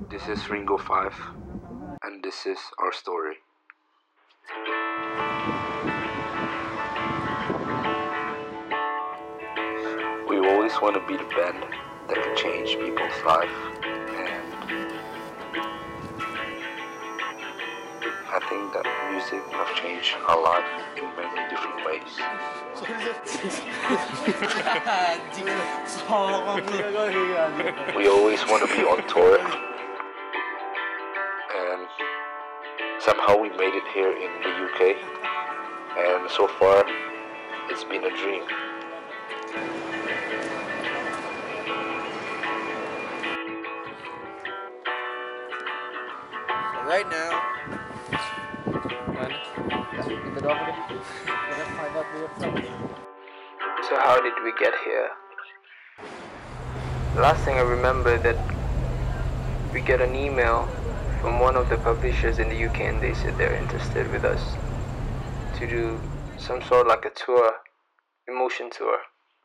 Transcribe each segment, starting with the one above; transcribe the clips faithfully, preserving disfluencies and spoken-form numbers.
This is Ringo five, and this is our story. We always want to be the band that can change people's life, and I think that music have changed our life in many different ways. We always want to be on tour, and somehow we made it here in the U K, and so far it's been a dream. Right now, so how did we get here? The last thing I remember that we get an email from one of the publishers in the U K, and they said they're interested with us to do some sort of like a tour, emotion tour.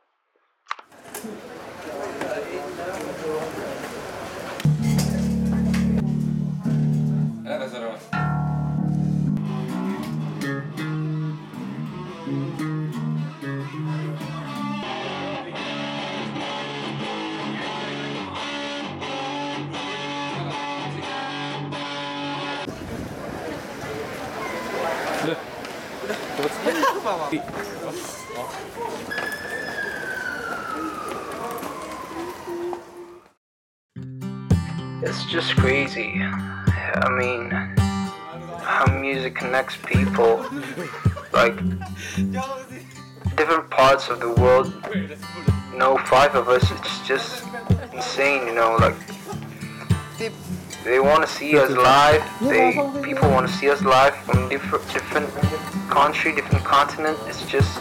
It's just crazy. I mean, how music connects people, like different parts of the world. You know, five of us, it's just insane, you know, like they, they want to see us live. They people want to see us live from different different country, different continent. It's just,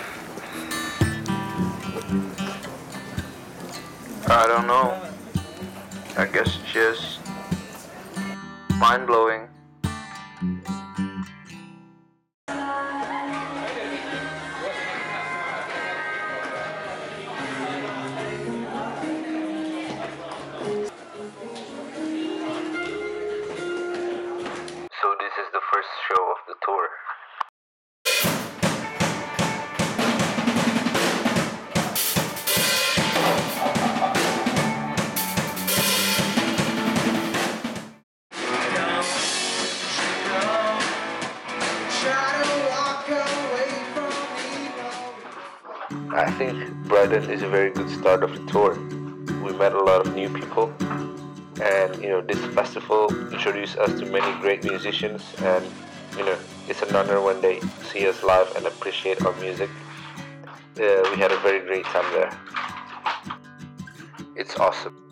I don't know. I guess just mind-blowing. So this is the first show of the tour. I think Brighton is a very good start of the tour. We met a lot of new people, and you know, this festival introduced us to many great musicians, and you know, it's an honor when they see us live and appreciate our music. Uh, we had a very great time there. It's awesome.